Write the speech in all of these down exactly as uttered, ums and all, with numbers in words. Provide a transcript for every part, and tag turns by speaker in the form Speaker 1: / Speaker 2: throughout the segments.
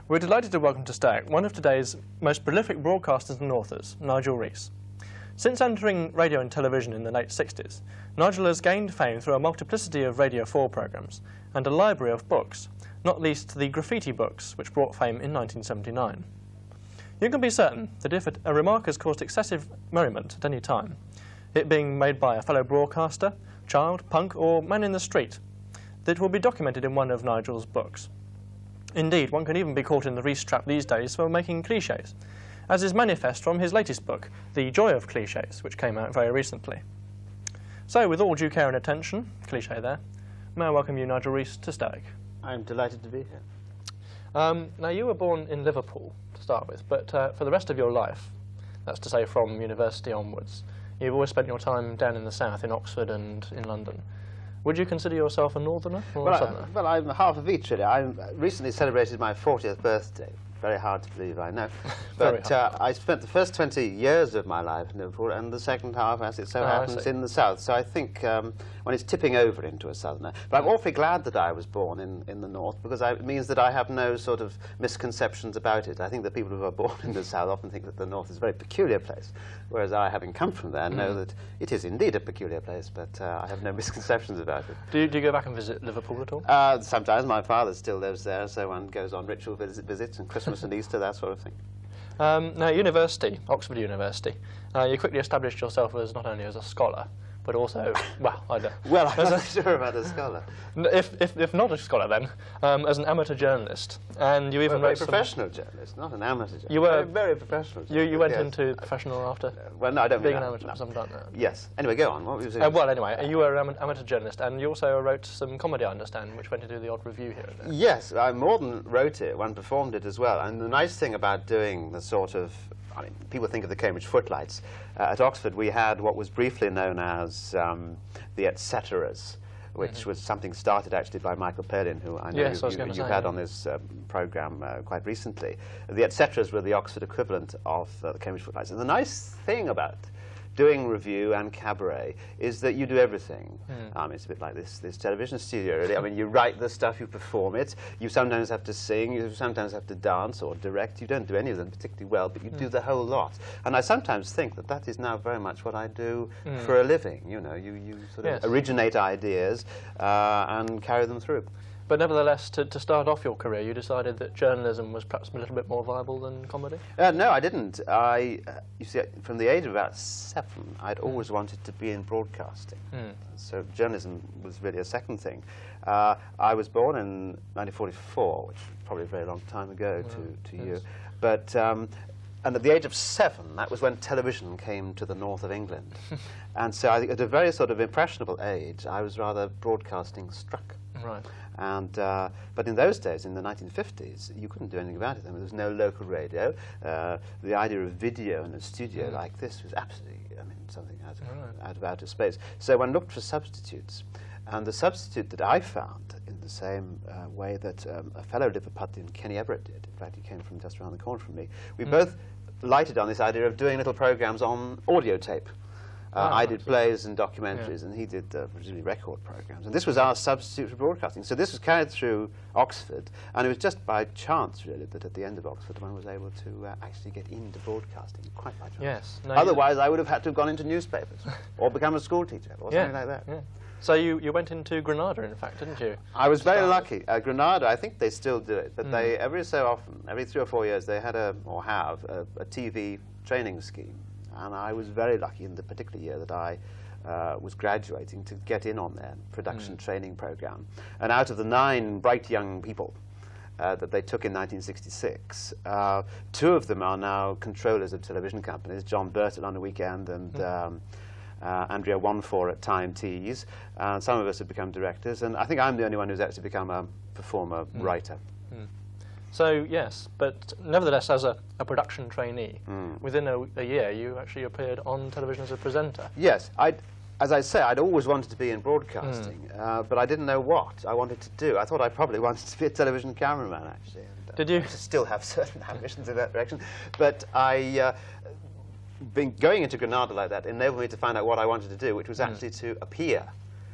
Speaker 1: We're delighted to welcome to Stack one of today's most prolific broadcasters and authors, Nigel Rees. Since entering radio and television in the late sixties, Nigel has gained fame through a multiplicity of Radio four programmes and a library of books, not least the graffiti books, which brought fame in nineteen seventy-nine. You can be certain that if a remark has caused excessive merriment at any time, it being made by a fellow broadcaster, child, punk, or man in the street, that will be documented in one of Nigel's books. Indeed, one can even be caught in the Rees trap these days for making clichés, as is manifest from his latest book, The Joy of Clichés, which came out very recently. So, with all due care and attention, cliché there, may I welcome you, Nigel Rees, to Static.
Speaker 2: I'm delighted to be here.
Speaker 1: Um, now, you were born in Liverpool, to start with, but uh, for the rest of your life, that's to say from university onwards, you've always spent your time down in the south, in Oxford and in London. Would you consider yourself a northerner or
Speaker 2: well,
Speaker 1: a southerner?
Speaker 2: I, well, I'm half of each, really. I recently celebrated my fortieth birthday. Very hard to believe, I know. But uh, I spent the first twenty years of my life in Liverpool, and the second half, as it so
Speaker 1: oh,
Speaker 2: happens, in the south. So I think um, when it's tipping over into a southerner. But I'm awfully glad that I was born in, in the north, because I, it means that I have no sort of misconceptions about it. I think that people who are born in the south often think that the north is a very peculiar place, whereas I, having come from there, know mm. that it is indeed a peculiar place, but uh, I have no misconceptions about it.
Speaker 1: Do you, do you go back and visit Liverpool at all?
Speaker 2: Uh, sometimes. My father still lives there, so one goes on ritual visit, visits and Christmas and Easter, that sort of thing.
Speaker 1: Um, now, university, Oxford University, uh, you quickly established yourself as not only as a scholar, but also, well, I don't
Speaker 2: Well, I'm not sure about a scholar.
Speaker 1: If, if, if not a scholar, then, um, as an amateur journalist, and you even
Speaker 2: well, a
Speaker 1: wrote
Speaker 2: very professional journalist, not an amateur journalist.
Speaker 1: You were
Speaker 2: very, very professional
Speaker 1: You, you went
Speaker 2: yes.
Speaker 1: into professional after
Speaker 2: uh, well, no, I don't
Speaker 1: being
Speaker 2: mean
Speaker 1: an
Speaker 2: that,
Speaker 1: amateur
Speaker 2: no.
Speaker 1: for some time now.
Speaker 2: Yes. Anyway, go on. What were you saying?
Speaker 1: Uh, well, anyway, you were an amateur journalist, and you also wrote some comedy, I understand, which went to do the odd review here and there.
Speaker 2: Yes, I more than wrote it, one performed it as well. And the nice thing about doing the sort of, I mean, people think of the Cambridge Footlights. Uh, at Oxford, we had what was briefly known as um, the et ceteras, which mm-hmm. was something started actually by Michael Palin, who I know
Speaker 1: yes,
Speaker 2: you,
Speaker 1: I
Speaker 2: you,
Speaker 1: you
Speaker 2: had
Speaker 1: yeah.
Speaker 2: on this um, programme uh, quite recently. The et ceteras were the Oxford equivalent of uh, the Cambridge Footlights. And the nice thing about doing review and cabaret is that you do everything. Mm. Um, it's a bit like this, this television studio, really. I mean, you write the stuff, you perform it, you sometimes have to sing, you sometimes have to dance or direct. You don't do any of them particularly well, but you mm. do the whole lot. And I sometimes think that that is now very much what I do mm. for a living. You know, you, you sort of
Speaker 1: yes.
Speaker 2: originate ideas uh, and carry them through.
Speaker 1: But nevertheless, to, to start off your career, you decided that journalism was perhaps a little bit more viable than comedy? Uh,
Speaker 2: no, I didn't. I, uh, you see, from the age of about seven, I'd mm. always wanted to be in broadcasting. Mm. So journalism was really a second thing. Uh, I was born in nineteen forty-four, which is probably a very long time ago mm. to, to yes. you. But, um, and at the age of seven, that was when television came to the north of England. And so I think at a very sort of impressionable age, I was rather broadcasting struck.
Speaker 1: Right.
Speaker 2: And, uh, but in those days, in the nineteen fifties, you couldn't do anything about it. I mean, there was no local radio. Uh, the idea of video in a studio mm. like this was absolutely, I mean, something out of, right. out of outer space. So one looked for substitutes. And the substitute that I found, in the same uh, way that um, a fellow Liverpudlian, Kenny Everett, did, in fact, he came from just around the corner from me, we mm. both lighted on this idea of doing little programs on audio tape. Uh, oh, I did plays and documentaries, yeah. and he did uh, presumably record programs. And this was our substitute for broadcasting. So this was carried through Oxford, and it was just by chance, really, that at the end of Oxford one was able to uh, actually get into broadcasting, quite by chance.
Speaker 1: Yes. No,
Speaker 2: Otherwise, I would have had to have gone into newspapers, or become a school teacher, or
Speaker 1: yeah.
Speaker 2: something like that.
Speaker 1: Yeah. So you, you went into Granada, in fact, didn't you?
Speaker 2: I was very lucky. Uh, Granada, I think they still do it, but mm. they, every so often, every three or four years, they had a, or have, a, a T V training scheme. And I was very lucky in the particular year that I uh, was graduating to get in on their production mm. training program. And out of the nine bright young people uh, that they took in nineteen sixty-six, uh, two of them are now controllers of television companies, John Burton on the weekend and mm. um, uh, Andrea Onefour at Time Teas. And some of us have become directors, and I think I'm the only one who's actually become a performer, mm. writer. Mm.
Speaker 1: So, yes, but nevertheless, as a, a production trainee, mm. within a, a year, you actually appeared on television as a presenter.
Speaker 2: Yes. I'd, as I say, I'd always wanted to be in broadcasting, mm. uh, but I didn't know what I wanted to do. I thought I probably wanted to be a television cameraman, actually. And, uh,
Speaker 1: Did you?
Speaker 2: I still have certain ambitions in that direction. But I, uh, been going into Granada like that enabled me to find out what I wanted to do, which was mm. actually to appear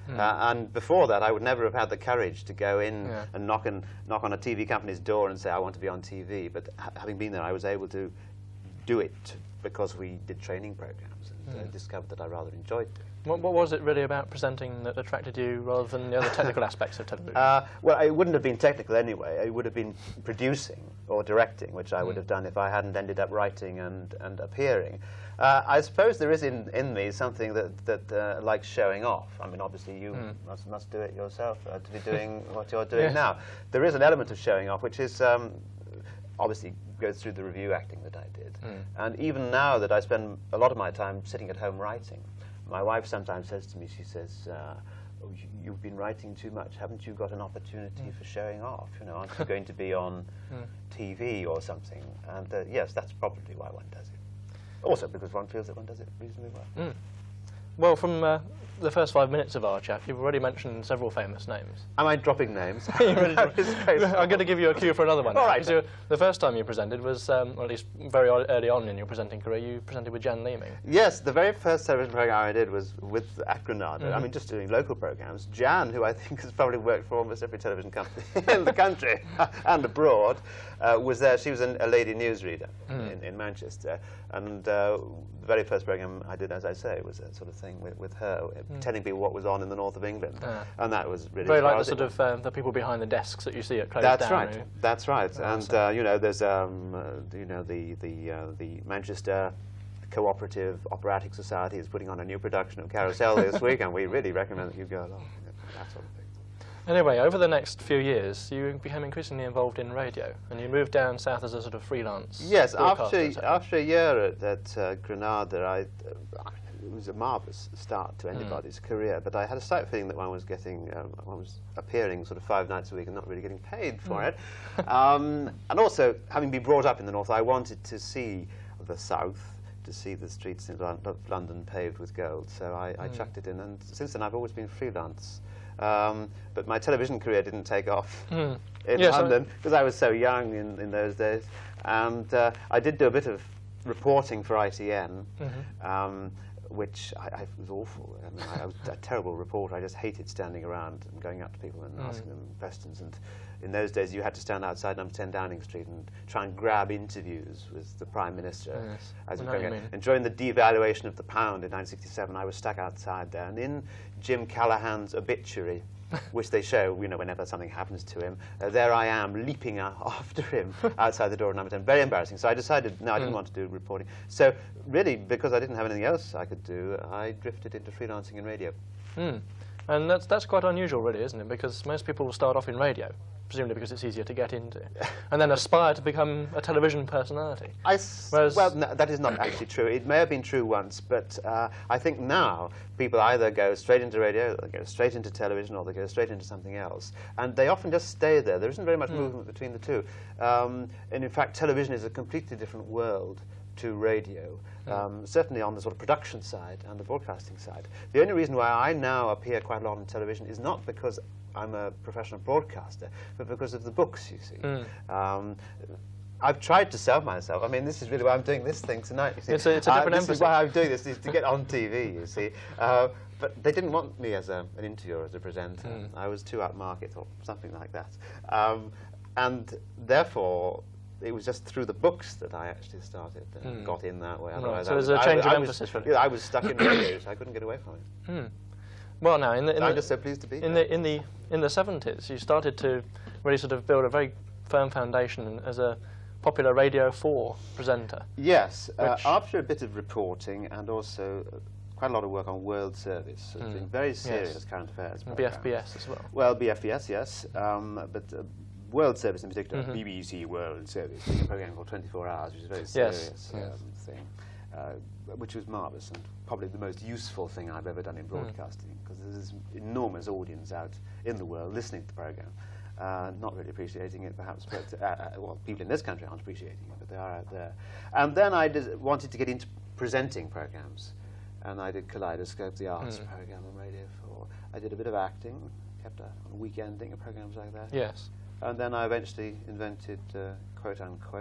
Speaker 2: Mm. Uh, and before that, I would never have had the courage to go in yeah. and knock, and knock on a T V company's door and say, I want to be on T V. But ha having been there, I was able to do it because we did training programs and mm. uh, discovered that I rather enjoyed it.
Speaker 1: What, what was it really about presenting that attracted you rather than the other technical aspects of television?
Speaker 2: Uh, well, it wouldn't have been technical anyway. It would have been producing or directing, which I mm. would have done if I hadn't ended up writing and, and appearing. Uh, I suppose there is in, in me something that, that uh, likes showing off. I mean, obviously you mm. must, must do it yourself uh, to be doing what you're doing yes. now. There is an element of showing off, which is um, obviously goes through the review acting that I did. Mm. And even now that I spend a lot of my time sitting at home writing, my wife sometimes says to me, she says, uh, oh, you, you've been writing too much. Haven't you got an opportunity mm. for showing off? You know, aren't you going to be on mm. T V or something? And uh, yes, that's probably why one does it. Also because one feels that one does it reasonably well. Mm.
Speaker 1: Well, from uh, the first five minutes of our chat, you've already mentioned several famous names.
Speaker 2: Am I dropping names?
Speaker 1: I'm going to give you a cue for another one.
Speaker 2: All right.
Speaker 1: The first time you presented was, um, or at least very early on in your presenting career, you presented with Jan Leeming.
Speaker 2: Yes, the very first television program I did was with at Granada. Mm-hmm. I mean, just doing local programs. Jan, who I think has probably worked for almost every television company in the country and abroad, uh, was there. She was an, a lady newsreader mm. in, in Manchester, and uh, the very first program I did, as I say, was a sort of thing with, with her, mm. telling people what was on in the north of England, uh, and that was really
Speaker 1: very like the sort of uh, the people behind the desks that you see at closed
Speaker 2: That's
Speaker 1: down.
Speaker 2: Right. That's right. Oh, and uh, you know, there's um, uh, you know the the uh, the Manchester Cooperative Operatic Society is putting on a new production of Carousel this week, and we really recommend that you go along. That sort of thing.
Speaker 1: Anyway, over the next few years, you became increasingly involved in radio, and you moved down south as a sort of freelance.
Speaker 2: Yes, after after a year at, at uh, Granada, I, uh, it was a marvellous start to anybody's mm. career. But I had a slight feeling that one was getting, um, one was appearing sort of five nights a week and not really getting paid for mm. it. Um, and also, having been brought up in the north, I wanted to see the south, to see the streets in London paved with gold. So I, I mm. chucked it in, and since then I've always been freelance. Um, but my television career didn't take off mm. in yes, London because I was so young in, in those days. And uh, I did do a bit of reporting for I T N, mm-hmm. um, which I, I was awful. I, mean, I, I was a terrible reporter. I just hated standing around and going up to people and mm. asking them questions. And in those days, you had to stand outside number ten Downing Street and try and grab interviews with the Prime Minister. Yes. As well, no, and during the devaluation of the pound in nineteen sixty-seven, I was stuck outside there. And in Jim Callahan's obituary, which they show, you know, whenever something happens to him, uh, there I am leaping uh, after him outside the door of number ten. Very embarrassing. So I decided, no, I didn't mm. want to do reporting. So really, because I didn't have anything else I could do, I drifted into freelancing in radio. Mm. And that's, that's quite unusual, really, isn't it? Because most people will start off in radio, presumably because it's easier to get into, and then aspire to become a television personality. I s Whereas well, no, that is not actually true. It may have been true once, but uh, I think now people either go straight into radio, or they go straight into television, or they go straight into something else. And they often just stay there. There isn't very much mm. movement between the two. Um, and in fact, television is a completely different world to radio, um, certainly on the sort of production side and the broadcasting side. The only reason why I now appear quite a lot on television is not because I'm a professional broadcaster, but because of the books, you see. Mm. Um, I've tried to sell myself. I mean, this is really why I'm doing this thing tonight, you see. It's a, it's a different uh, this emphasis. Is why I'm doing this, is to get on T V, you see. Uh, but they didn't want me as a, an interviewer, as a presenter. Mm. I was too upmarket or something like that. Um, and therefore, it was just through the books that I actually started and mm. got in that way.
Speaker 1: Right. So there's a change I, of I emphasis
Speaker 2: was,
Speaker 1: for it.
Speaker 2: Yeah, I was stuck in radio, so I couldn't get away from it. Mm.
Speaker 1: Well, now in the, in
Speaker 2: I'm
Speaker 1: the,
Speaker 2: just so pleased to be
Speaker 1: in
Speaker 2: here.
Speaker 1: the in the in the seventies, you started to really sort of build a very firm foundation as a popular Radio four presenter.
Speaker 2: Yes, uh, after a bit of reporting and also uh, quite a lot of work on World Service, so mm. doing very serious yes. current affairs.
Speaker 1: B F B S as well.
Speaker 2: Well, B F B S, yes, um, but. Uh, World Service in particular, mm-hmm. B B C World Service, doing a program called twenty-four hours, which is a very serious
Speaker 1: yes,
Speaker 2: um,
Speaker 1: yes.
Speaker 2: thing, uh, which was marvellous and probably the most useful thing I've ever done in broadcasting, because mm. there's this enormous audience out in the world listening to the program, uh, not really appreciating it perhaps, but uh, uh, well, people in this country aren't appreciating it, but they are out there. And then I did, wanted to get into presenting programs, and I did Kaleidoscope, the arts mm. program on Radio four. I did a bit of acting, kept a, on weekending, programs like that.
Speaker 1: Yes.
Speaker 2: And then I eventually invented, uh, quote unquote,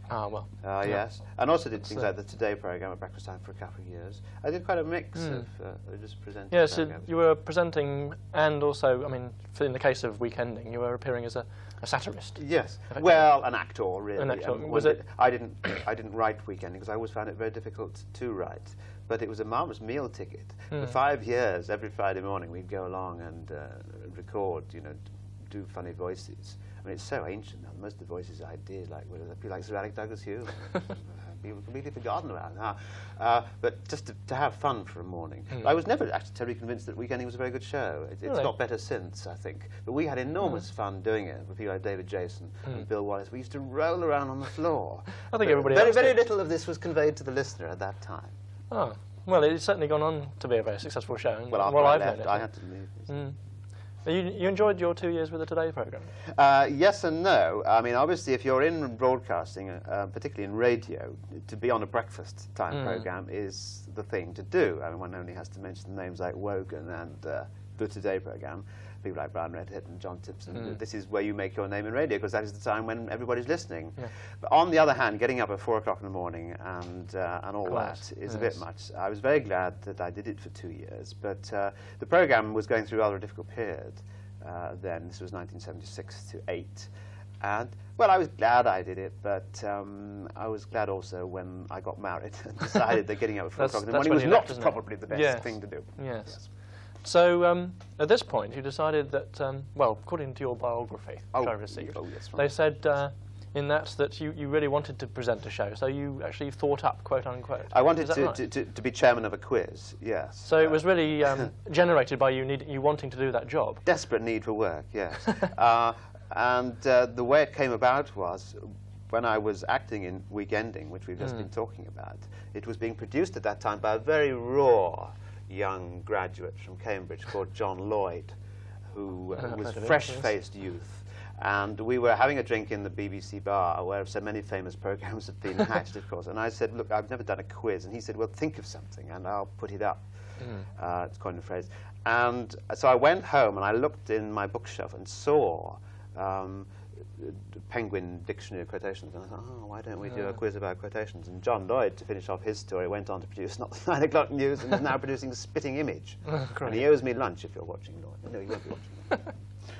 Speaker 1: Ah, well.
Speaker 2: Uh,
Speaker 1: yeah.
Speaker 2: Yes, and also did things
Speaker 1: So-
Speaker 2: like the Today programme at breakfast time for a couple of years. I did quite a mix
Speaker 1: Mm.
Speaker 2: of uh, just presenting.
Speaker 1: Yeah, so
Speaker 2: programmes.
Speaker 1: you were presenting and also, I mean, for in the case of Weekending, you were appearing as a, a satirist.
Speaker 2: Yes,
Speaker 1: Effectively.
Speaker 2: well, an actor really.
Speaker 1: An actor.
Speaker 2: Um,
Speaker 1: Was
Speaker 2: one
Speaker 1: it-
Speaker 2: did- I didn't. I didn't write Weekending because I always found it very difficult to write. But it was a marvellous meal ticket.
Speaker 1: Mm.
Speaker 2: For five years, every Friday morning, we'd go along and uh, record, you know, d- do funny voices. I mean, it's so ancient now. Most of the voices I did, like, were people like Sir Alec Douglas Hughes. People completely forgotten about now. Uh, but just to, to have fun for a morning.
Speaker 1: Mm.
Speaker 2: I was never actually terribly convinced that Weekending was a very good show. It, it's
Speaker 1: Really?
Speaker 2: got better since, I think. But we had enormous mm. fun doing it with people like David Jason
Speaker 1: Mm.
Speaker 2: and Bill Wallace. We used to roll around on the floor.
Speaker 1: I think
Speaker 2: But
Speaker 1: everybody
Speaker 2: very,
Speaker 1: else
Speaker 2: very
Speaker 1: did.
Speaker 2: little of this was conveyed to the listener at that time.
Speaker 1: Oh, well, it's certainly gone on to be a very successful show. and
Speaker 2: Well, after
Speaker 1: while
Speaker 2: I
Speaker 1: I've
Speaker 2: left,
Speaker 1: known it.
Speaker 2: I had to leave.
Speaker 1: Mm. You, you enjoyed your two years with the Today programme?
Speaker 2: Uh, yes and no. I mean, obviously, if you're in broadcasting, uh, particularly in radio, to be on a breakfast time
Speaker 1: Mm.
Speaker 2: programme is the thing to do. I mean, one only has to mention names like Wogan and uh, the Today programme, people like Brian Redhead and John Tipson.
Speaker 1: Mm.
Speaker 2: This is where you make your name in radio, because that is the time when everybody's listening.
Speaker 1: Yeah.
Speaker 2: But on the other hand, getting up at four o'clock in the morning and, uh, and all
Speaker 1: Quite,
Speaker 2: that is a
Speaker 1: yes.
Speaker 2: bit much. I was very glad that I did it for two years, but uh, the programme was going through rather a difficult period. Uh, then this was nineteen seventy-six to eight, and well, I was glad I did it, but um, I was glad also when I got married and decided that getting up at four
Speaker 1: That's-
Speaker 2: o'clock in the
Speaker 1: that's
Speaker 2: morning
Speaker 1: when
Speaker 2: was
Speaker 1: you
Speaker 2: not
Speaker 1: left, isn't it?
Speaker 2: probably the best
Speaker 1: Yes.
Speaker 2: thing to do.
Speaker 1: Yes.
Speaker 2: Yes.
Speaker 1: So um, at this point, you decided that, um, well, according to your biography,
Speaker 2: Oh,
Speaker 1: which I received,
Speaker 2: oh, yes,
Speaker 1: they
Speaker 2: right.
Speaker 1: said uh, in that that you, you really wanted to present a show, so you actually thought up, quote unquote.
Speaker 2: I wanted
Speaker 1: Is that
Speaker 2: to,
Speaker 1: right?
Speaker 2: to, to, to be chairman of a quiz. Yes.
Speaker 1: So it
Speaker 2: Uh,
Speaker 1: was really um, generated by you need, you wanting to do that job.
Speaker 2: desperate need for work. Yes. uh, and uh, the way it came about was when I was acting in Weekending, which we've just
Speaker 1: Mm.
Speaker 2: been talking about. It was being produced at that time by a very raw young graduate from Cambridge called John Lloyd, who uh,
Speaker 1: I've
Speaker 2: was
Speaker 1: heard of him,
Speaker 2: fresh-faced youth. And we were having a drink in the B B C bar, where so many famous programmes had been hatched, of course. And I said, look, I've never done a quiz. And he said, well, think of something, and I'll put it up.
Speaker 1: Mm.
Speaker 2: Uh, it's coined a phrase. And so I went home, and I looked in my bookshelf and saw um, Penguin Dictionary of Quotations. And I thought, oh, why don't we do
Speaker 1: Yeah.
Speaker 2: a quiz about quotations? And John Lloyd, to finish off his story, went on to produce Not the Nine O'Clock News, and is now producing The Spitting Image.
Speaker 1: Oh,
Speaker 2: And he owes me lunch if you're watching, Lloyd. No, he won't be watching.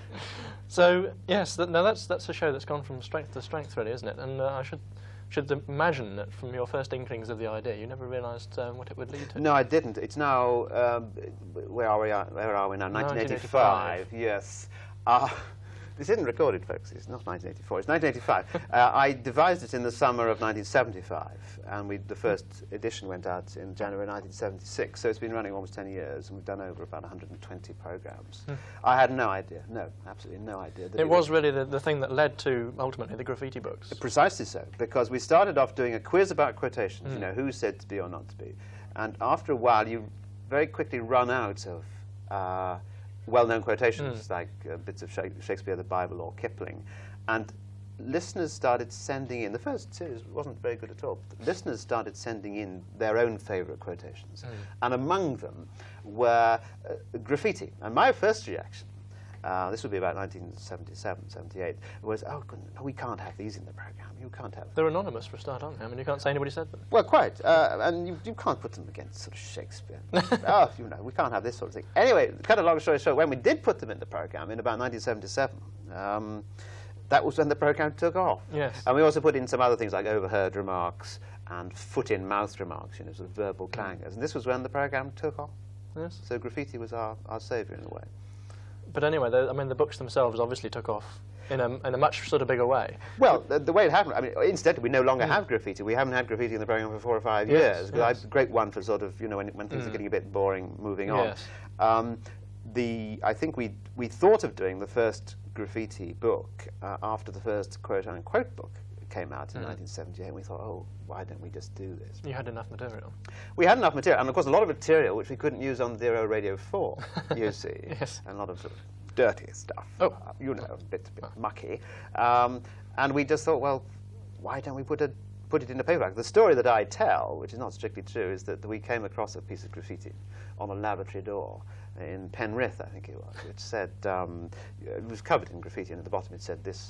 Speaker 1: So yes, th now that's that's a show that's gone from strength to strength, really, isn't it? And uh, I should should imagine that from your first inklings of the idea, you never realised um, what it would lead to.
Speaker 2: No, I didn't. It's now, um, where are we? Where are we now? nineteen eighty-five. Yes. Uh, this isn't recorded, folks. It's not nineteen eighty-four. It's nineteen eighty-five. uh, I devised it in the summer of nineteen seventy-five, and we, the first edition went out in January nineteen seventy-six. So it's been running almost ten years, and we've done over about one hundred twenty programmes.
Speaker 1: Hmm.
Speaker 2: I had no idea. No, absolutely no idea. that
Speaker 1: It was really the, the thing that led to, ultimately, the graffiti books.
Speaker 2: Precisely so, because we started off doing a quiz about quotations,
Speaker 1: Mm.
Speaker 2: you know, who said to be or not to be. And after a while, you very quickly run out of uh, well-known quotations,
Speaker 1: Mm.
Speaker 2: like uh, bits of Sha- Shakespeare, the Bible, or Kipling. And listeners started sending in, the first series wasn't very good at all, but listeners started sending in their own favourite quotations.
Speaker 1: Mm.
Speaker 2: And among them were uh, graffiti. And my first reaction, Uh, this would be about nineteen seventy-seven, seventy-eight, was, oh, goodness, no, we can't have these in the programme. You can't have them.
Speaker 1: They're anonymous for a start, aren't they? I mean, you can't say anybody said them.
Speaker 2: Well, quite. Uh, and you, you can't put them against sort of Shakespeare. Oh, you know, we can't have this sort of thing. Anyway, cut a long story short, when we did put them in the programme in about nineteen seventy-seven, um, that was when the programme took off.
Speaker 1: Yes.
Speaker 2: And we also put in some other things like overheard remarks and foot-in-mouth remarks, you know, sort of verbal clangers. And this was when the programme took off.
Speaker 1: Yes.
Speaker 2: So graffiti was our, our saviour in a way.
Speaker 1: But anyway, the, I mean, the books themselves obviously took off in a, in a much sort of bigger way.
Speaker 2: Well, the, the way it happened, I mean, incidentally, we no longer
Speaker 1: Mm.
Speaker 2: have graffiti. We haven't had graffiti in the programme for four or five
Speaker 1: Yes,
Speaker 2: years.
Speaker 1: yes.
Speaker 2: I, great one for sort of, you know, when, when things
Speaker 1: Mm.
Speaker 2: are getting a bit boring, moving on.
Speaker 1: Yes.
Speaker 2: Um, the, I think we, we thought of doing the first graffiti book uh, after the first quote-unquote book came out in
Speaker 1: Mm.
Speaker 2: nineteen seventy-eight, and we thought, oh, why don't we just do this?
Speaker 1: You had enough material.
Speaker 2: We had enough material, and of course a lot of material which we couldn't use on Zero Radio four, you see.
Speaker 1: Yes.
Speaker 2: And a lot of sort of dirty stuff,
Speaker 1: Oh.
Speaker 2: uh, you know, a bit, bit mucky. Um, and we just thought, well, why don't we put, a, put it in a paperback? The story that I tell, which is not strictly true, is that we came across a piece of graffiti on a lavatory door in Penrith, I think it was, which said, um, it was covered in graffiti, and at the bottom it said, this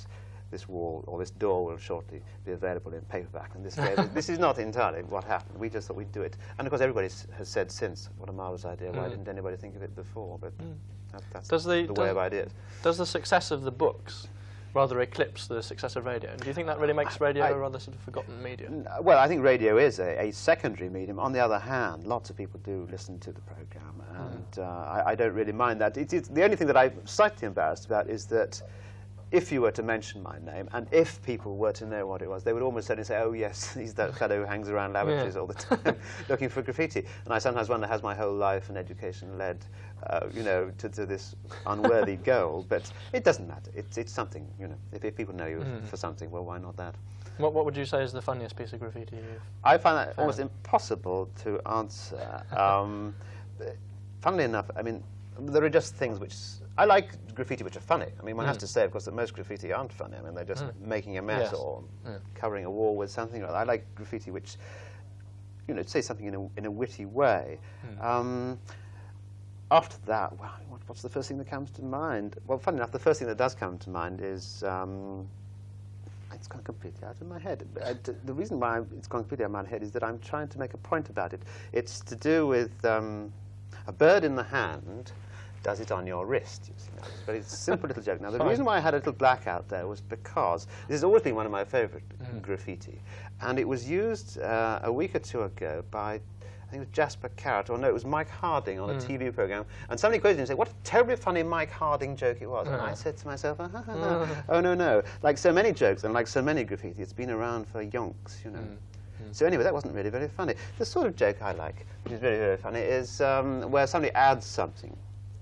Speaker 2: this wall or this door will shortly be available in paperback. And this, this is not entirely what happened. We just thought we'd do it. And of course, everybody has said since, what a marvellous idea. Mm. Why didn't anybody think of it before? But mm. that, that's does the, the way
Speaker 1: does,
Speaker 2: of ideas.
Speaker 1: Does the success of the books rather eclipse the success of radio? Do you think that really makes radio I, a rather sort of forgotten medium?
Speaker 2: Well, I think radio is a, a secondary medium. On the other hand, lots of people do listen to the programme, and mm. uh, I, I don't really mind that. It, it's, the only thing that I'm slightly embarrassed about is that if you were to mention my name, and if people were to know what it was, they would almost certainly say, oh yes, he's that fellow who hangs around lavatories yeah. all the time looking for graffiti. And I sometimes wonder, has my whole life and education led, uh, you know, to, to this unworthy goal? But it doesn't matter. It's, it's something, you know, if, if people know you mm. for something, well, why not that?
Speaker 1: What, what would you say is the funniest piece of graffiti you've
Speaker 2: I find that
Speaker 1: found?
Speaker 2: almost impossible to answer. um, funnily enough, I mean, there are just things which... I like graffiti which are funny. I mean, one mm. has to say, of course, that most graffiti aren't funny. I mean, they're just mm. making a mess yes. or yeah. covering a wall with something. I like graffiti which, you know, say something in a, in a witty way. Mm. Um, after that, well, what, what's the first thing that comes to mind? Well, funny enough, the first thing that does come to mind is... Um, it's gone completely out of my head. I, the reason why it's gone completely out of my head is that I'm trying to make a point about it. It's to do with um, a bird in the hand does it on your wrist. You see, now, it's a very simple little joke. Now, the Fine. reason why I had a little blackout there was because this has always been one of my favourite mm. graffiti, and it was used uh, a week or two ago by, I think it was Jasper Carrott, or no, it was Mike Harding on mm. a T V programme, and somebody quoted him and said, what a terribly funny Mike Harding joke it was. Mm. And I said to myself, ah, ah, ah, mm. oh, no, no. Like so many jokes, and like so many graffiti, it's been around for yonks, you know. Mm. So anyway, that wasn't really very funny. The sort of joke I like, which is very, very funny, is um, where somebody adds something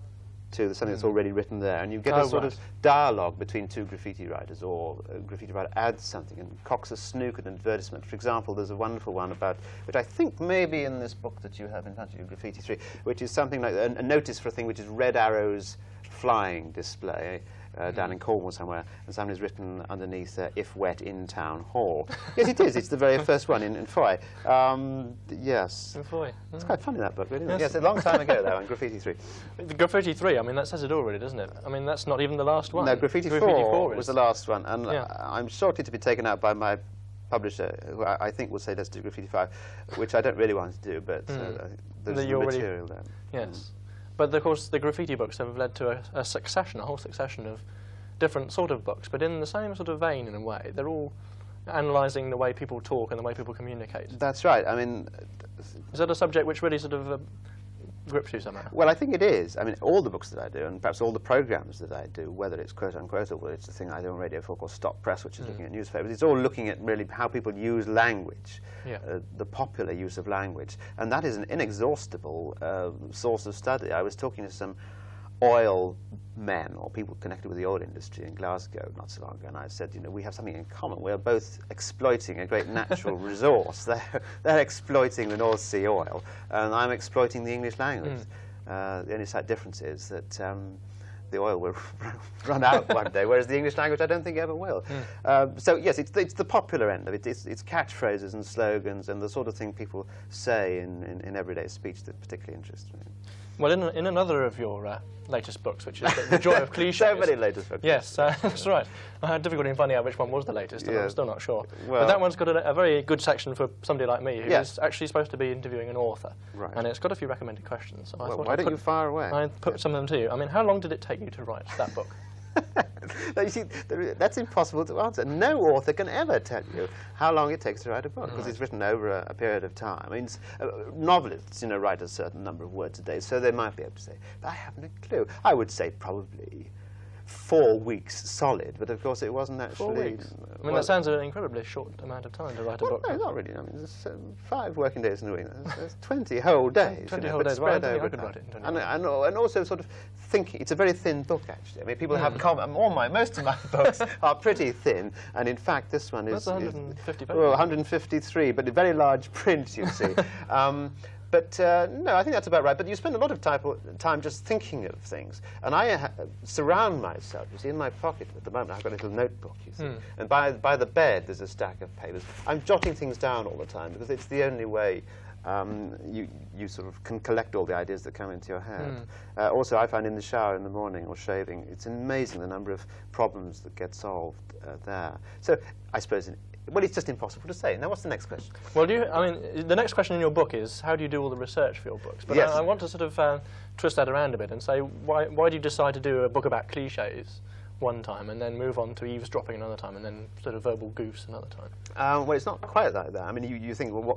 Speaker 2: to the, something mm. that's already written there, and you get
Speaker 1: oh,
Speaker 2: a sort
Speaker 1: right.
Speaker 2: of dialogue between two graffiti writers, or a graffiti writer adds something and cocks a snook at an advertisement. For example, there's a wonderful one about, which I think may be in this book that you have in front of you, Graffiti three, which is something like a, a notice for a thing which is red arrows flying display, Uh, mm. down in Cornwall somewhere, and somebody's written underneath, uh, if wet in town hall. Yes, it is. It's the very first one in, in Foy. Um, yes.
Speaker 1: In Foy.
Speaker 2: Mm. It's quite funny, that book, really. Isn't yes. it? Yes, a long time ago, though, in Graffiti three.
Speaker 1: The Graffiti three, I mean, that says it all, really, doesn't it? I mean, that's not even the last one.
Speaker 2: No, Graffiti,
Speaker 1: Graffiti
Speaker 2: four,
Speaker 1: four
Speaker 2: was the last one, and
Speaker 1: yeah.
Speaker 2: uh, I'm shortly to be taken out by my publisher, who I, I think will say let's do Graffiti five, which I don't really want to do, but uh,
Speaker 1: mm.
Speaker 2: there's
Speaker 1: the
Speaker 2: the material there.
Speaker 1: Yes.
Speaker 2: Mm.
Speaker 1: But, of course, the graffiti books have led to a, a succession, a whole succession of different sort of books, but in the same sort of vein in a way. They're all analysing the way people talk and the way people communicate.
Speaker 2: That's right. I mean,
Speaker 1: is that a subject which really sort of uh, grips you somehow?
Speaker 2: Well, I think it is. I mean, all the books that I do, and perhaps all the programmes that I do, whether it's quote-unquote or whether it's the thing I do on Radio four called Stop Press, which is mm. looking at newspapers, it's all looking at really how people use language,
Speaker 1: yeah.
Speaker 2: uh, the popular use of language. And that is an inexhaustible uh, source of study. I was talking to some oil men, or people connected with the oil industry in Glasgow not so long ago, and I said, you know, we have something in common. We're both exploiting a great natural resource. They're, they're exploiting the North Sea oil, and I'm exploiting the English language. Mm. Uh, the only slight difference is that um, the oil will run out one day, whereas the English language I don't think ever will. Mm. Uh, so yes, it's, it's the popular end of it. It's, it's catchphrases and slogans and the sort of thing people say in, in, in everyday speech that particularly interests me.
Speaker 1: Well, in, in another of your uh, latest books, which is The Joy of Clichés.
Speaker 2: So many latest books.
Speaker 1: Yes, uh, that's right. I had difficulty in finding out which one was the latest, and
Speaker 2: yeah.
Speaker 1: I'm still not sure.
Speaker 2: Well,
Speaker 1: but that one's got a, a very good section for somebody like me, who
Speaker 2: yes.
Speaker 1: is actually supposed to be interviewing an author.
Speaker 2: Right.
Speaker 1: And it's got a few recommended questions. So I
Speaker 2: well,
Speaker 1: thought
Speaker 2: why
Speaker 1: I'd
Speaker 2: don't
Speaker 1: put,
Speaker 2: you fire away?
Speaker 1: I put yeah. some of them to you. I mean, how long did it take you to write that book?
Speaker 2: You see, that's impossible to answer. No author can ever tell you how long it takes to write a book, because right. it's written over a, a period of time. I mean, uh, novelists, you know, write a certain number of words a day, so they might be able to say. But I haven't a clue. I would say probably four weeks solid, but of course it wasn't actually.
Speaker 1: Four weeks. I mean,
Speaker 2: well,
Speaker 1: that sounds an incredibly short amount of time to write a
Speaker 2: well,
Speaker 1: book.
Speaker 2: No, not really. I mean, there's um, five working days in a week. There's, there's twenty whole days.
Speaker 1: Twenty
Speaker 2: you know,
Speaker 1: whole days. Well, I
Speaker 2: spread
Speaker 1: don't think
Speaker 2: over
Speaker 1: I could write it in twenty.
Speaker 2: And, and, and also sort of thinking. It's a very thin book, actually. I mean, people
Speaker 1: mm.
Speaker 2: have com all my most of my books are pretty thin, and in fact, this one is.
Speaker 1: That's one hundred fifty
Speaker 2: is,
Speaker 1: pages.
Speaker 2: Well, one hundred fifty-three, but in very large print, you see. um, But uh, no, I think that's about right. But you spend a lot of time just thinking of things. And I ha surround myself, you see, in my pocket at the moment, I've got a little notebook, you see. Mm. And by, by the bed, there's a stack of papers. I'm jotting things down all the time, because it's the only way um, you, you sort of can collect all the ideas that come into your head.
Speaker 1: Mm.
Speaker 2: Uh, also, I find in the shower in the morning or shaving, it's amazing the number of problems that get solved uh, there. So I suppose, in, well, it's just impossible to say. Now, what's the next question?
Speaker 1: Well, do you, I mean, the next question in your book is, how do you do all the research for your books? But
Speaker 2: yes.
Speaker 1: I, I want to sort of uh, twist that around a bit and say, why, why do you decide to do a book about cliches one time and then move on to eavesdropping another time and then sort of verbal goofs another time?
Speaker 2: Um, well, it's not quite like that. I mean, you, you think, well, what,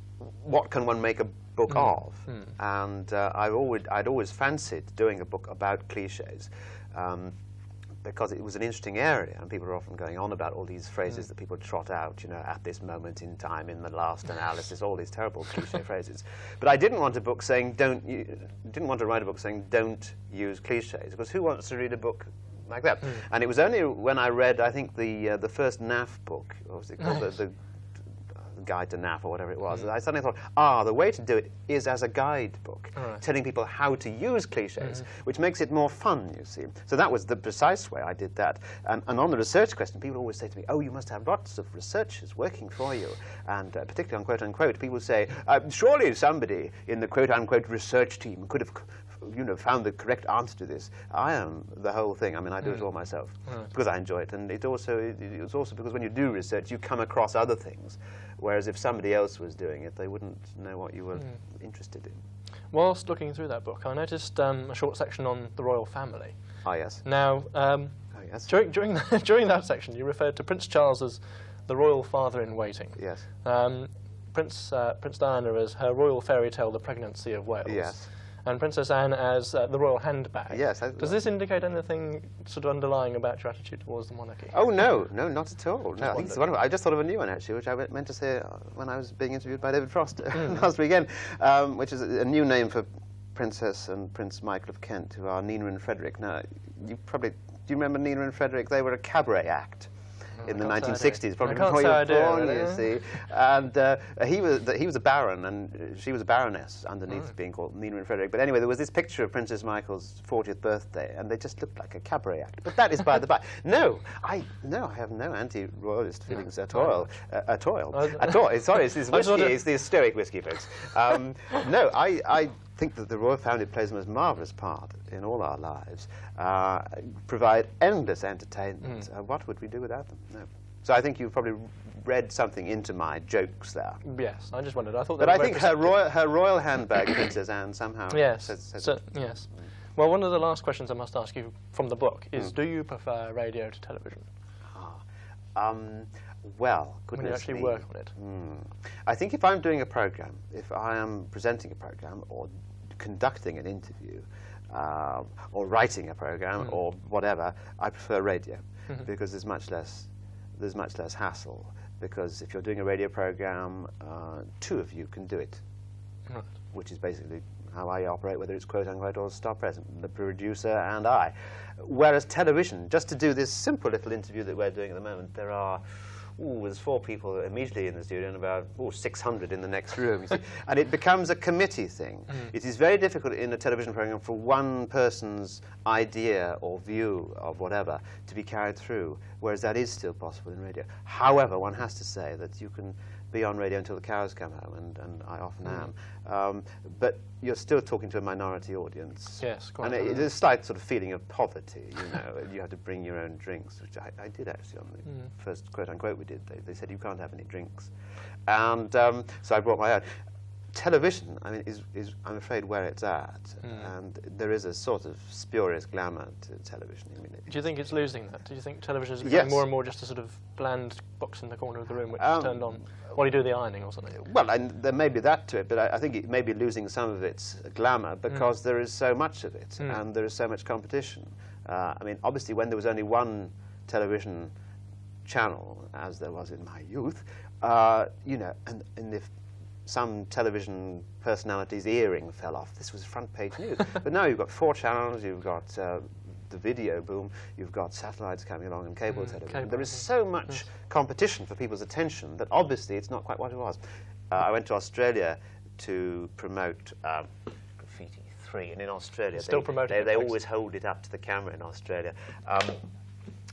Speaker 2: what can one make a book mm. of? Mm. And uh, I've always, I'd always fancied doing a book about cliches. Um, because it was an interesting area, and people are often going on about all these phrases mm. that people trot out, you know, at this moment in time, in the last analysis, all these terrible cliche phrases. But I didn't want a book saying, don't, you, didn't want to write a book saying, don't use cliches, because who wants to read a book like that? Mm. And it was only when I read, I think, the, uh, the first N A F book, what was it called, the, the Guide to N A F or whatever it was, mm. I suddenly thought, ah, the way to do it is as a guidebook, right. telling people how to use cliches, mm-hmm. which makes it more fun, you see. So that was the precise way I did that. And, and on the research question, people always say to me, oh, you must have lots of researchers working for you. And uh, particularly on quote-unquote, people say, uh, surely somebody in the quote-unquote research team could have you know, found the correct answer to this. I am the whole thing. I mean, I do mm. it all myself right. because I enjoy it. And it also, it, it's also because when you do research, you come across other things. Whereas if somebody else was doing it, they wouldn't know what you were mm. interested in.
Speaker 1: Whilst looking through that book, I noticed um, a short section on the royal family.
Speaker 2: Ah, yes.
Speaker 1: Now, um,
Speaker 2: oh, yes.
Speaker 1: during, during, the, during that section, you referred to Prince Charles as the royal father-in-waiting.
Speaker 2: Yes.
Speaker 1: Um, Prince, uh, Prince Diana as her royal fairy tale, The Pregnancy of Wales.
Speaker 2: Yes.
Speaker 1: And Princess Anne as uh, the royal handbag.
Speaker 2: Yes. I,
Speaker 1: Does this indicate anything sort of underlying about your attitude towards the monarchy?
Speaker 2: Oh, no. No, not at all. No, I, think it's wonderful. I just thought of a new one, actually, which I meant to say when I was being interviewed by David Frost mm. last weekend, um, which is a, a new name for Princess and Prince Michael of Kent, who are Nina and Frederick. Now, you probably... Do you remember Nina and Frederick? They were a cabaret act. In the nineteen sixties, probably before you were born, really. you see. And uh, he was he was a baron, and she was a baroness underneath oh. being called Nina and Frederick. But anyway, there was this picture of Princess Michael's fortieth birthday, and they just looked like a cabaret act. But that is by the by. No, I no, I have no anti-royalist feelings no, at all. Uh, at all. Oh, at all. Sorry, it's this whiskey. It's the stoic whiskey, folks. Um, no, I. I think that the royal family plays the most marvellous part in all our lives, uh, provide endless entertainment. Mm. Uh, what would we do without them? No. So I think you've probably read something into my jokes there.
Speaker 1: Yes, I just wondered. I thought.
Speaker 2: But I think her royal, her royal handbag, Princess Anne, somehow.
Speaker 1: Yes.
Speaker 2: Says, says
Speaker 1: so, yes. Mm. Well, one of the last questions I must ask you from the book is: mm. do you prefer radio to television?
Speaker 2: Ah. Um, Well, goodness
Speaker 1: when you actually
Speaker 2: me.
Speaker 1: work on it.
Speaker 2: Mm. I think if I'm doing a program, if I am presenting a program or conducting an interview, uh, or writing a program mm. or whatever, I prefer radio mm-hmm. because there's much less there's much less hassle. Because if you're doing a radio program, uh, two of you can do it, right. which is basically how I operate, whether it's quote unquote or stop present, the producer and I. Whereas television, just to do this simple little interview that we're doing at the moment, there are. Ooh, there's four people immediately in the studio and about ooh, six hundred in the next room. You see. And it becomes a committee thing. Mm. It is very difficult in a television program for one person's idea or view of whatever to be carried through, whereas that is still possible in radio. However, one has to say that you can be on radio until the cows come home, and, and I often mm. am. Um, but you're still talking to a minority audience.
Speaker 1: Yes, quite.
Speaker 2: And it, it's a slight sort of feeling of poverty, you know. You have to bring your own drinks, which I, I did actually on the mm. first quote-unquote we did. They, they said you can't have any drinks. And um, so I brought my own. Television, I mean, is, is I'm afraid where it's at, mm. and there is a sort of spurious glamour to television. I mean,
Speaker 1: do you think it's losing that? Do you think television is becoming yes. more and more just a sort of bland box in the corner of the room which um, is turned on while you do the ironing or something?
Speaker 2: Well, and there may be that to it, but I, I think it may be losing some of its glamour because mm. there is so much of it, mm. and there is so much competition. Uh, I mean, obviously, when there was only one television channel, as there was in my youth, uh, you know, and, and if some television personality's earring fell off, this was front page news. But now you've got four channels, you've got uh, the video boom, you've got satellites coming along and cable mm, television. Cable, there is so much yes. competition for people's attention that obviously it's not quite what it was. Uh, I went to Australia to promote um, Graffiti three, and in Australia
Speaker 1: Still
Speaker 2: they,
Speaker 1: promoting
Speaker 2: they,
Speaker 1: it,
Speaker 2: they always hold it up to the camera in Australia. Um,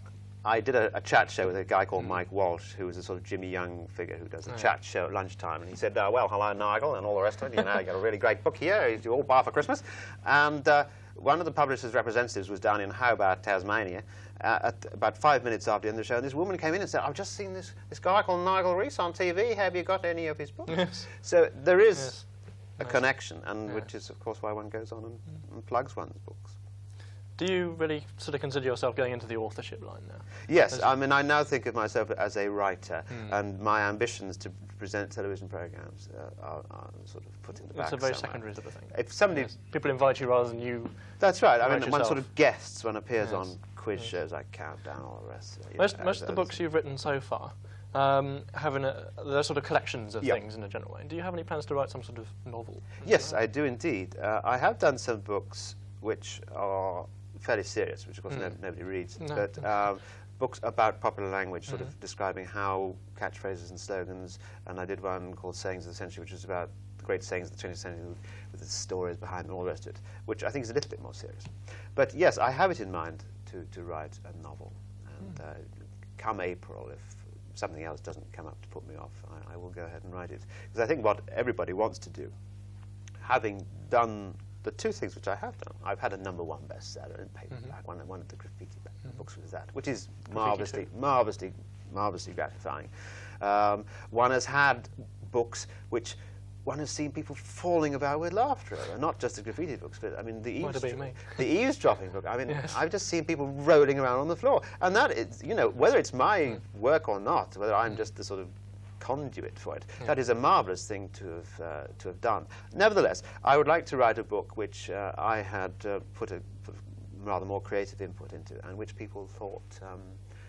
Speaker 2: I did a, a chat show with a guy called Mike Walsh, who was a sort of Jimmy Young figure who does a
Speaker 1: oh,
Speaker 2: chat show at lunchtime. And he said, uh, well, hello, Nigel, and all the rest of it. You know, you got a really great book here. It's all bar for Christmas. And uh, one of the publisher's representatives was down in Hobart, Tasmania, uh, at about five minutes after the end of the show. And this woman came in and said, I've just seen this, this guy called Nigel Rees on T V. Have you got any of his books?
Speaker 1: Yes.
Speaker 2: So there is
Speaker 1: Yes.
Speaker 2: a
Speaker 1: Nice.
Speaker 2: connection, and
Speaker 1: Yes.
Speaker 2: which is, of course, why one goes on and, and plugs one's books.
Speaker 1: Do you really sort of consider yourself going into the authorship line now?
Speaker 2: Yes,
Speaker 1: As
Speaker 2: I mean, I now think of myself as a writer,
Speaker 1: Mm.
Speaker 2: and my ambitions to present television programs uh, are, are sort of put in the back
Speaker 1: It's a very
Speaker 2: somewhere.
Speaker 1: secondary sort of thing.
Speaker 2: If somebody,
Speaker 1: Yes. People invite you rather than you.
Speaker 2: that's right. I
Speaker 1: write
Speaker 2: mean, one
Speaker 1: yourself.
Speaker 2: sort of guests, one appears
Speaker 1: Yes.
Speaker 2: on quiz
Speaker 1: Yes.
Speaker 2: shows like Countdown, all the rest. you
Speaker 1: Most
Speaker 2: know,
Speaker 1: most of the
Speaker 2: those-
Speaker 1: books you've written so far um, have an, uh, they're sort of collections of
Speaker 2: Yep.
Speaker 1: things in a general way. Do you have any plans to write some sort of novel?
Speaker 2: Yes, I do indeed. Uh, I have done some books which are fairly serious, which of course
Speaker 1: Mm.
Speaker 2: no, nobody reads,
Speaker 1: No.
Speaker 2: but um, books about popular language, sort
Speaker 1: Mhm.
Speaker 2: of describing how catchphrases and slogans, and I did one called Sayings of the Century, which was about the great sayings of the twentieth century with, with the stories behind them and all the rest of it, which I think is a little bit more serious. But yes, I have it in mind to, to write a novel, and
Speaker 1: Mm.
Speaker 2: uh, come April, if something else doesn't come up to put me off, I, I will go ahead and write it. Because I think what everybody wants to do, having done the two things which I have done, I've had a number one bestseller in paperback, mm-hmm. one, one of the graffiti
Speaker 1: Mm-hmm.
Speaker 2: books was that, which is
Speaker 1: Graffiti
Speaker 2: marvellously,
Speaker 1: too.
Speaker 2: marvellously, marvellously gratifying. Um, one has had books which one has seen people falling about with laughter over, not just the graffiti books, but I mean the,
Speaker 1: Might have been
Speaker 2: eavesdro-
Speaker 1: me.
Speaker 2: the eavesdropping book. I mean,
Speaker 1: Yes.
Speaker 2: I've just seen people rolling around on the floor, and that is, you know, whether it's my
Speaker 1: Mm.
Speaker 2: work or not, whether I'm just the sort of conduit for it.
Speaker 1: Yeah.
Speaker 2: That is a marvellous thing to have uh, to have done. Nevertheless, I would like to write a book which uh, I had uh, put a put rather more creative input into, and which people thought um,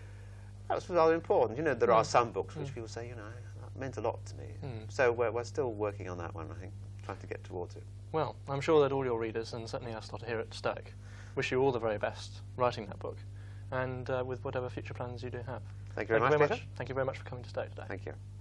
Speaker 2: that was rather important. You know, there are
Speaker 1: Mm.
Speaker 2: some books which
Speaker 1: Mm.
Speaker 2: people say, you know, that meant a lot to me.
Speaker 1: Mm.
Speaker 2: So we're, we're still working on that one, I think, trying to get towards it.
Speaker 1: Well, I'm sure that all your readers, and certainly us lot here at Stoke, wish you all the very best writing that book, and uh, with whatever future plans you do have.
Speaker 2: Thank you very much, Peter.
Speaker 1: Thank you very much for coming to Stoke today.
Speaker 2: Thank you.